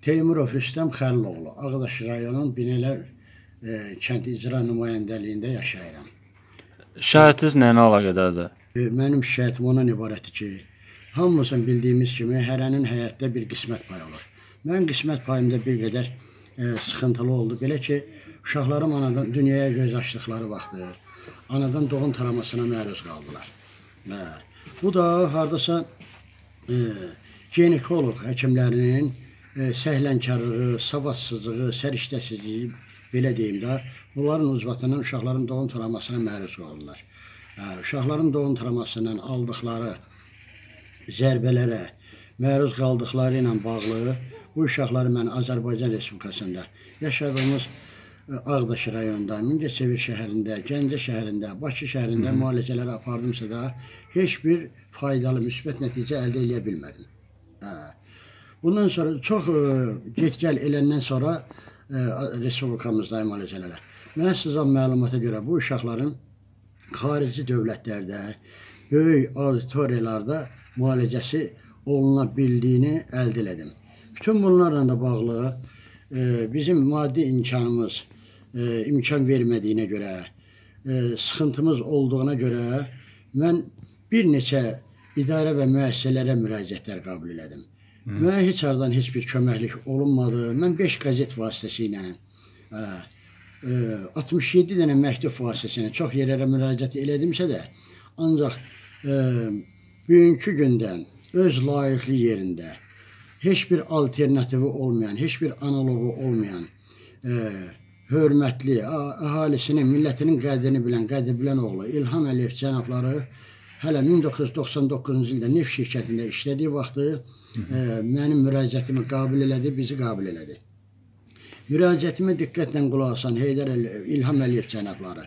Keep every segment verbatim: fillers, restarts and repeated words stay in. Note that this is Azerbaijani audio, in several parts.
Teymurov Rüstəm Xəliloğlu, Ağdaş rayonun Binələr e, kənd icra nümayəndəliyində yaşayıram. Şikayətiniz nə ilə əlaqədardır? E, mənim şikayətim ondan ibarətdir ki, hamımızın bildiyimiz kimi hərənin həyatda bir qismət payı olur. Mənim qismət payımda bir qədər e, sıxıntılı oldu. Belə ki, uşaqlarım anadan dünyaya göz açdıqları vaxtı, anadan doğum travmasına məruz qaldılar. E, bu da hardasa e, ginekoloq həkimlərinin e, səhlənkarlığı, savadsızlığı, səriştəsizliyi, belə deyim də, bunların ucbatından uşaqların doğum travmasına məruz qaldılar. E, uşaqların doğum travmasından aldıqları zərbələrə məruz qaldıqları ilə bağlı bu uşaqları mən Azərbaycan Respublikasında yaşadığımız Ağdaş rayonunda, Mingəçevir şəhərində, Gəncə şəhərində, Bakı şəhərində müalicələrə apardımsa da heç bir faydalı, müsbət nəticə əldə edə bilmədim. Bundan sonra çox get-gəl eləndən sonra Respublikamızda müalicələrə. Mən sizə məlumata görə bu uşaqların xarici dövlətlərdə, böyük auditoriyalarda müalicəsi oluna bildiyini əldə elədim. Bütün bunlarla da bağlı bizim maddi imkanımız imkan vermədiyinə görə, sıxıntımız olduğuna görə mən bir neçə idarə və müəssisələrə müraciətlər qəbul elədim. Mənə heç aradan heç bir köməklik olunmadı. Mən beş qəzet vasitəsilə, altmış yeddi dənə məktub vasitəsilə çox yerlərə müraciət elədimsə də, ancaq bugünkü gündən öz layiqli yerində, heç bir alternativi olmayan, heç bir analogu olmayan, hörmətli, əhalisinin, millətinin qədrini bilən, qədri bilən oğlu İlham Əliyev cənabları hələ min doqquz yüz doxsan doqquzuncu ildə neft şirkətində işlədiyi vaxtı mənim müraciətimi qəbul elədi, bizi qəbul elədi. Müraciətimə diqqətlə qulaq asan Heydər İlham Əliyev cənabları.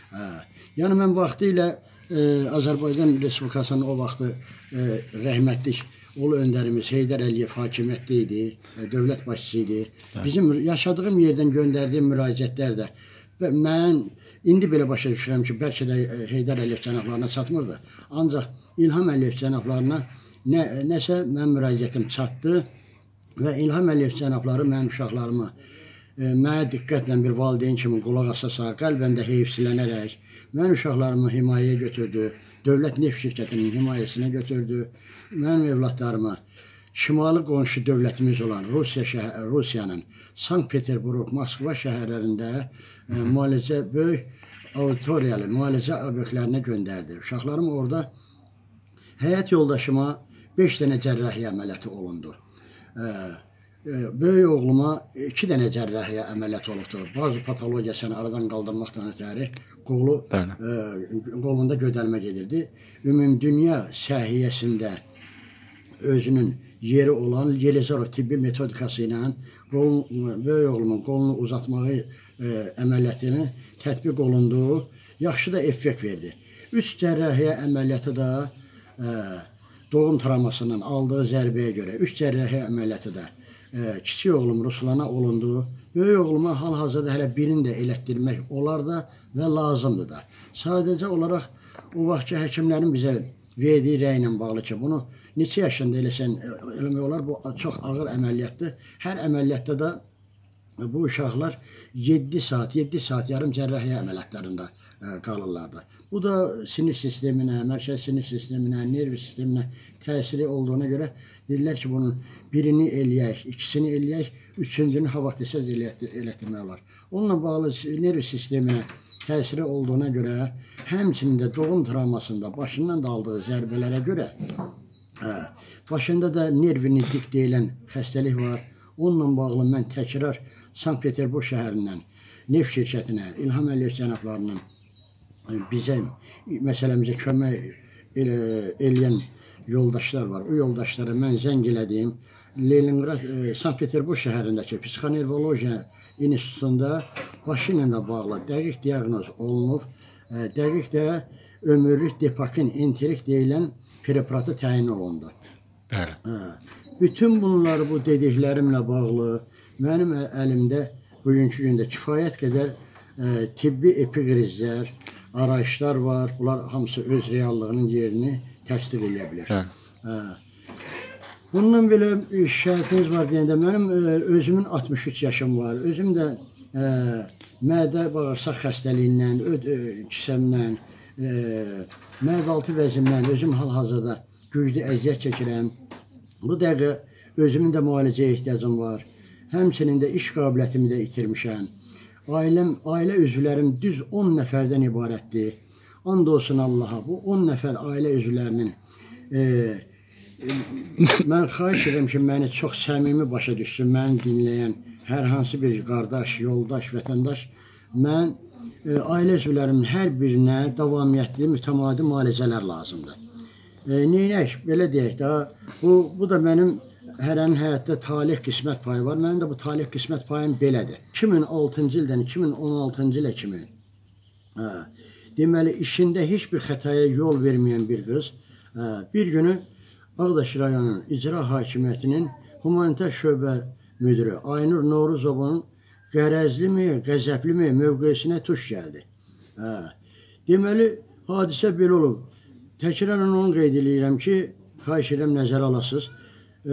Yəni mən vaxtı ilə Azərbaycan Respublikasının o vaxtı rəhmətlik ulu öndərimiz Heydər Əliyev hakimiyyətdə idi, dövlət başçısı idi. Bizim yaşadığım yerdən göndərdiyim müraciətlər də mən indi belə başa düşürəm ki, bəlkə də Heydər Əliyev cənablarına çatmırdı. Ancaq İlham Əliyev cənablarına nə, nəsə mən müraciətim çatdı və İlham Əliyev cənabları mənim uşaqlarımı mənə diqqətlə bir valideyn kimi qulaq asasa, qəlbən də heyfsilənərək mənim uşaqlarımı himayəyə götürdü, dövlət neft şirkətinin himayəsinə götürdü. Mənim evlatlarımı şimali qonşu dövlətimiz olan Rusiya şəhər, Rusiyanın Sankt-Peterburg, Moskva şəhərlərində e, müalicə, böyük auditoriyalı müalicə obyektlərinə göndərdi. Uşaqlarım orada həyat yoldaşıma beş dənə cərrahiyyə əməliyyatı olundu. E, e, böyük oğluma iki dənə cərrahiyyə əməliyyatı olubdu. Bazı patologiyasını aradan qaldırmaqdan ötəri qolu, e, qolunda gödəlmə gedirdi. Ümumdünya səhiyyəsində özünün yeri olan Yelizarov tibbi metodikası ilə böyük oğlumun qolunu uzatmağı e, əməliyyatını tətbiq olunduğu yaxşı da effekt verdi. Üç cərrahiyyə əməliyyatı da e, doğum travmasının aldığı zərbəyə görə, üç cərrahiyyə əməliyyatı da e, kiçik oğlum Ruslana olundu. Böyük oğluma hal-hazırda hələ birini də elətdirmək olar da və lazımdır da. Sadəcə olaraq o vaxtki həkimlərin bizə verdiyi rəylə bağlı ki, bunu neçə yaşında eləsən eləmək olar, bu çox ağır əməliyyatdır. Hər əməliyyatda da bu uşaqlar yeddi saat, yeddi saat yarım cərrahiyyə əməliyyatlarında qalırlar da. Bu da sinir sisteminə, mərkəzi sinir sisteminə, nervi sisteminə təsiri olduğuna görə dedilər ki, bunun birini eləyək, ikisini eləyək, üçüncünü hava tez elətdirmək olar. Onunla bağlı nervi sisteminə təsiri olduğuna görə, həmçinin də doğum travmasında başından da aldığı zərbələrə görə, hə, başında da nervini dik deyilən xəstəlik var. Onunla bağlı mən təkrar Sankt-Peterburg şəhərindən neft şirkətinə, İlham Əliyev cənablarının bizə, məsələmizə kömək eləyən yoldaşlar var. O yoldaşlara mən zəng elədim. Leningrad, Sankt-Peterburg şəhərindəki psixonevrologiya institutunda başı ilə də bağlı dəqiq diaqnoz olunub, dəqiq də ömürlük depakin enterik deyilən preparatı təyin olundu. Bəli. Bütün bunları bu dediklərimlə bağlı mənim əlimdə bugünkü gündə kifayət qədər tibbi epikrizlər, arayışlar var. Bunlar hamısı öz reallığının yerini təsdiq edə bilir. Bundan belə şikayətiniz var deyəndə mənim e, özümün altmış üç yaşım var. Özüm də e, mədə bağırsaq xəstəliyindən, öd e, kisəmdən, e, mədə-altı vəzimdən özüm hal-hazırda güclü əziyyət çəkirəm. Bu dəqiqə özümün də müalicəyə ehtiyacım var. Həmçinin də iş qabiliyyətimi də itirmişəm. Ailəm, ailə üzvlərim düz on nəfərdən ibarətdir. And olsun Allaha, bu on nəfər ailə üzvlərinin e, mən xahiş edirəm ki, məni çox səmimi başa düşsün, məni dinləyən hər hansı bir qardaş, yoldaş, vətəndaş, mən e, ailə üzvlərimin hər birinə davamiyyətli, mütəmadi müalicələr lazımdır. E, neynək, belə deyək də, bu, bu da mənim hərənin həyatda talih qismət payı var, mənim də bu talih qismət payım belədir. iki min altıncı ildən iki min on altıncı ilə kimi, hə, deməli, işində heç bir xətaya yol verməyən bir qız, hə, bir günü Ağdaş rayonunun icra hakimiyyətinin humanitar şöbə müdürü Aynur Novruzovun qərəzlimi, qəzəblimi mövqesinə tuş gəldi. Hə. Deməli, hadisə belə olub. Təkrarən onu qeyd edirəm ki, xahiş edirəm nəzərə alasınız. E,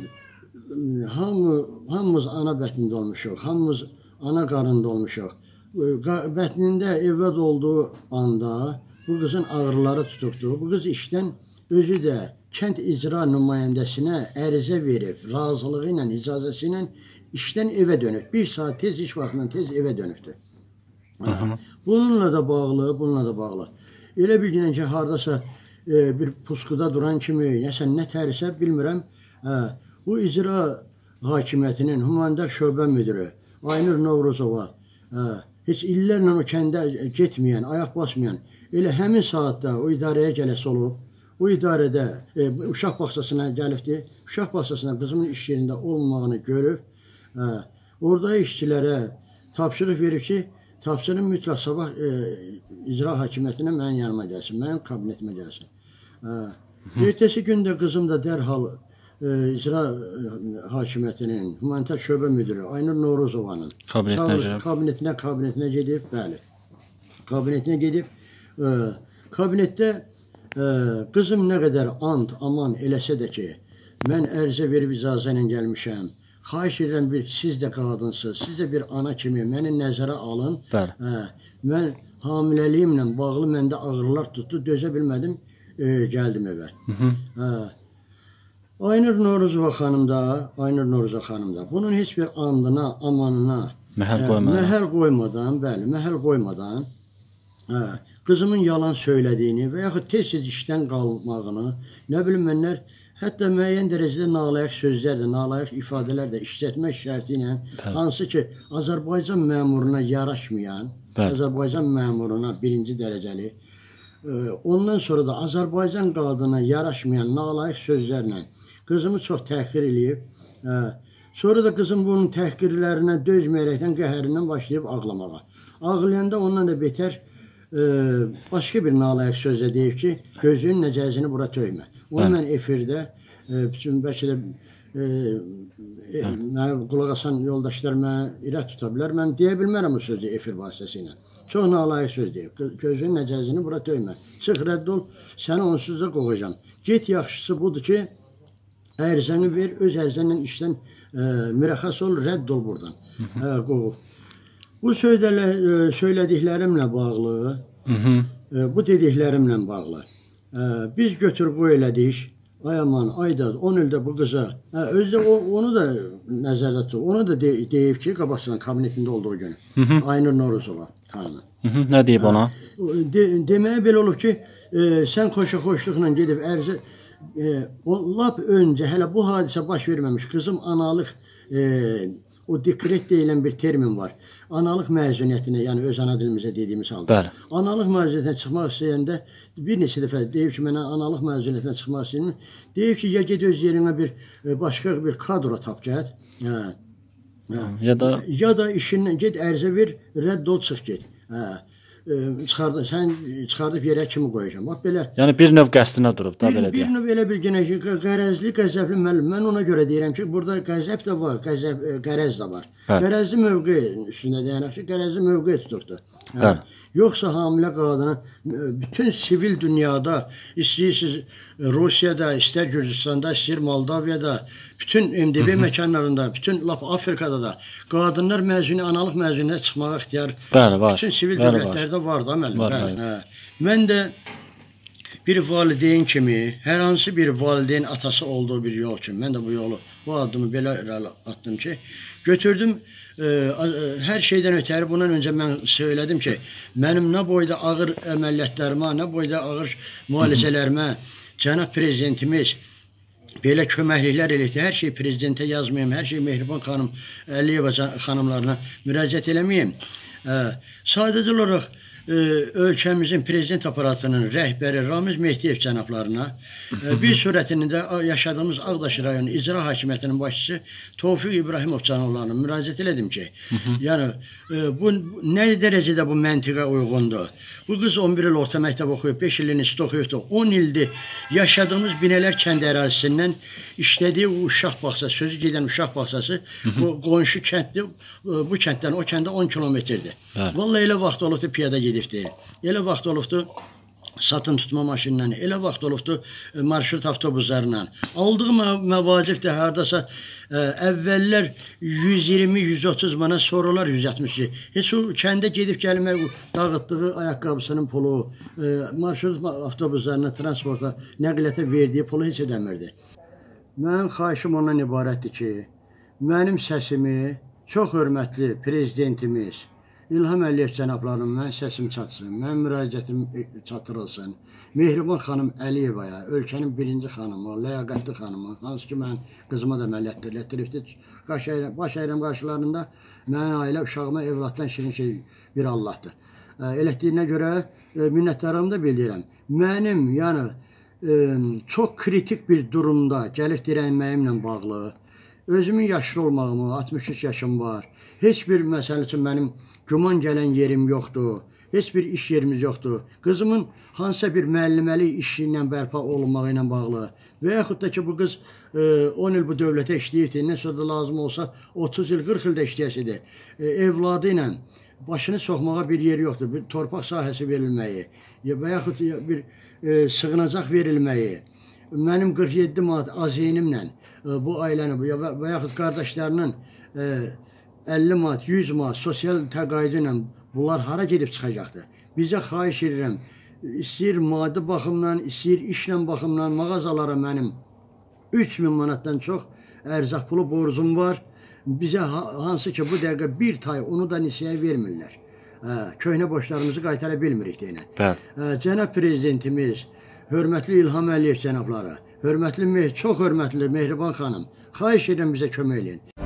hamı, hamımız ana bətnində olmuşuq, hamımız ana qarında olmuşuq. E, bətnində evlad olduğu anda bu qızın ağrıları tutubdu. Bu qız işdən özü də kənd icra nümayəndəsinə ərizə verib, razılığı ilə, icazəsi ilə işdən evə dönüb. Bir saat tez, iş vaxtından tez evə dönübdür. Bununla da bağlı, bununla da bağlı. Elə bir günən ki, haradasa e, bir puskuda duran kimi, nəsə nə tərisə bilmirəm, hə, bu icra hakimiyyətinin humanitar şöbə müdürü Aynur Novruzova, hə, heç illərlə o kəndə getməyən, ayaq basmayan, elə həmin saatda o idarəyə gələsi olub. O idarədə e, uşaq bağçasına gəlibdi. Uşaq bağçasına qızımın iş yerində olmamağını görüb, e, orada işçilərə tapşırıq verib ki, tapşırın mütləq sabah e, icra hakimiyyətinə mənim yanıma gəlsin, mənim kabinetimə gəlsin. E, ertəsi gündə qızım da dərhal e, icra hakimiyyətinin humanitar şöbə müdürü Aynur Novruzovanın kabinetinə, kabinetinə, kabinetinə gedib, bəli, kabinetinə gedib, e, kabinetdə qızım nə qədər and, aman eləsə də ki, mən ərizə verib icazə ilə gəlmişəm. Xahiş edirəm, bir, siz də qadınsınız, siz də bir ana kimi məni nəzərə alın. Hə, mən hamiləliyimlə bağlı məndə ağrılar tutdu, dözə bilmədim, e, gəldim evə. Hə. Aynur Novruzova xanım da, Aynur Novruzova xanım da bunun heç bir andına, amanına məhəl qoymadan, məhəl qoymadan, bəli, məhəl qoymadan, hə, qızımın yalan söylədiyini və yaxud tez-tez işdən qalmağını, nə bilim mənlər, hətta müəyyən dərəcədə nalayıq sözlər də, nalayıq ifadələr də işlətmək şərti ilə, hansı ki, Azərbaycan məmuruna yaraşmayan, Bəli. Azərbaycan məmuruna birinci dərəcəli, ondan sonra da Azərbaycan qadına yaraşmayan nalayıq sözlərlə qızımı çox təhqir eləyib, sonra da qızım bunun təhqirlərinə dözməyərəkdən qəhərindən başlayıb ağlamağa. Ağlayanda ondan da betər, Ee, başqa bir nalayıq sözlə deyib ki, gözünün nəcəzini bura töymə. Onu mən efirdə, e, bütün bəlkə də e, e, mənə qulaq asan yoldaşlar mənə irad tuta bilər. Mən deyə bilmərəm o sözü efir vasitəsilə. Çox nalayıq söz deyib. Gözünün nəcəzini bura töymə. Çıx, rədd ol, səni onsuz da qovacam. Get, yaxşısı budur ki, ərizəni ver, öz ərizənlə işdən e, mürəxəs ol, rədd ol buradan. E, qov. Bu söylələr, söylədiklərimlə bağlı, hı -hı. bu dediklərimlə bağlı. Biz götür qoy elədik, ay aman, ayda on ildə bu qıza, özü də onu da nəzərdə tutub, onu da de, deyib ki, qabaqçının kabinetində olduğu günü, hı -hı. Aynur Novruzova xanımı. Nə deyib ona? De, deməyə belə olub ki, e, sən xoşa-xoşluqla gedib ərizə, e, o, lap öncə, hələ bu hadisə baş verməmiş, qızım analıq, e, o dekret deyilən bir termin var. Analıq məzuniyyətinə, yəni öz ana dilimizə dediyimiz halda. Bəli. Analıq məzuniyyətinə çıxmaq istəyəndə bir neçə dəfə deyib ki, mənə analıq məzuniyyətinə çıxmaq istəyirəm. Deyib ki, ya get öz yerinə bir başqa bir kadro tap gəl. Hə. Hə. Ya da ya da işindən get, ərizə ver, rədd ol, çıx get. Hə. Çıxardı, sən çıxardıb yerə kimi qoyacam. Bax belə. Yəni bir növ qəsdinə durub da bir, belə deyək. Bir növ elə bir genə ki, qərəzli, qəzəbli müəllim. Mən ona görə deyirəm ki, burada qəzəb də var, qəzəb, qərəz də var. Hə. Qərəzli mövqe üstündə deyərək ki, qərəzli mövqe tutuqdur. Bəli. Yoxsa hamilə qadına bütün sivil dünyada, istəyirsiniz Rusiyada, istər Gürcüstanda, istər Moldaviyada, bütün M D B məkanlarında, bütün lap Afrikada da qadınlar məzuni, analıq məzuniyyətinə çıxmağa ixtiyar Bəli, var. bütün sivil Bəli, dövlətlərdə var da müəllim. Var, Bəli. bəli. Hə. Mən də bir valideyn kimi, hər hansı bir valideyn atası olduğu bir yol kimi, mən də bu yolu, bu addımı belə irəli atdım ki, götürdüm, e, hər şeydən ötəri bundan öncə mən söylədim ki, mənim nə boyda ağır əməliyyatlarıma, nə boyda ağır müalicələrimə cənab prezidentimiz belə köməkliklər eləkdir. Hər şey prezidentə yazmayayım, hər şey Mehriban xanım Əliyeva xanımlarına müraciət eləməyim. E, sadəcə olaraq ölkəmizin prezident aparatının rəhbəri Ramiz Mehdiyev cənablarına, bir surətində yaşadığımız Ağdaş rayonu icra hakimiyyətinin başçısı Tofiq İbrahimov cənablarına müraciət elədim ki, yəni bu nə dərəcədə bu məntiqə uyğundur. Bu qız on bir il orta məktəb oxuyub, beş ilini institut oxuyubdur, on ildir yaşadığımız Binələr kənd ərazisindən işlədiyi uşaq bağçası, sözü gedən uşaq bağçası, bu qonşu kənddir, bu kənddən o kəndə on kilometrdir. Vallahi elə vaxt olubdur piyada gedir. Elə vaxt olubdur satın tutma maşınla, elə vaxt olubdur marşrut avtobuslarla. Aldığı məvacib də haradasa əvvəllər yüz iyirmi yüz otuz mana, sonralar yüz altmış. Heç o kəndə gedib gəlmək, dağıtdığı ayaqqabısının pulu, marşrut avtobuslarına, transporta, nəqliyyata verdiyi pulu heç edəmirdi. Mənim xahişim ondan ibarətdir ki, mənim səsimi çox hörmətli prezidentimiz İlham Əliyev cənablarının mən səsim çatsın, mən müraciətim çatdırılsın. Mehriban xanım Əliyevaya, ölkənin birinci xanımı, ləyaqətli xanımı, hansı ki mən qızıma da məllətdiribdir. Baş əyram qarşılarında mənim ailə, uşağıma, evlatdan şirin şey bir Allahdır. Elətdiyinə görə minnətdarımı da bildirirəm. Mənim, yəni, çox kritik bir durumda gəlib dirənməyimlə bağlı, özümün yaşlı olmağımı, altmış üç yaşım var. Heç bir məsələ üçün mənim güman gələn yerim yoxdur. Heç bir iş yerimiz yoxdur. Qızımın hansısa bir müəlliməli işi ilə bərpa olunmağı ilə bağlı və yaxud da ki, bu qız on il bu dövlətə işləyirdi, nə sonra lazım olsa otuz il, qırx ildə işləyəsidir. Evladı ilə başını soxmağa bir yer yoxdur. Bir torpaq sahəsi verilməyi və yaxud bir sığınacaq verilməyi, mənim qırx yeddi manat azeynimlə bu ailəni və yaxud qardaşlarının əlli manat, yüz manat sosial təqaüdü ilə bunlar hara gedib çıxacaqdır? Bizə xahiş edirəm, istəyir maddi baxımdan, istəyir işlə baxımdan mağazalara mənim üç min manatdan çox ərzaq pulu borcum var. Bizə hansı ki bu dəqiqə bir tay onu da nisiyyə vermirlər. Köhnə borçlarımızı qaytara bilmirik deyinə. Cənab prezidentimiz, hörmətli İlham Əliyev cənabları, hörmətli, çox hörmətli Mehriban xanım, xahiş edirəm bizə kömək edin.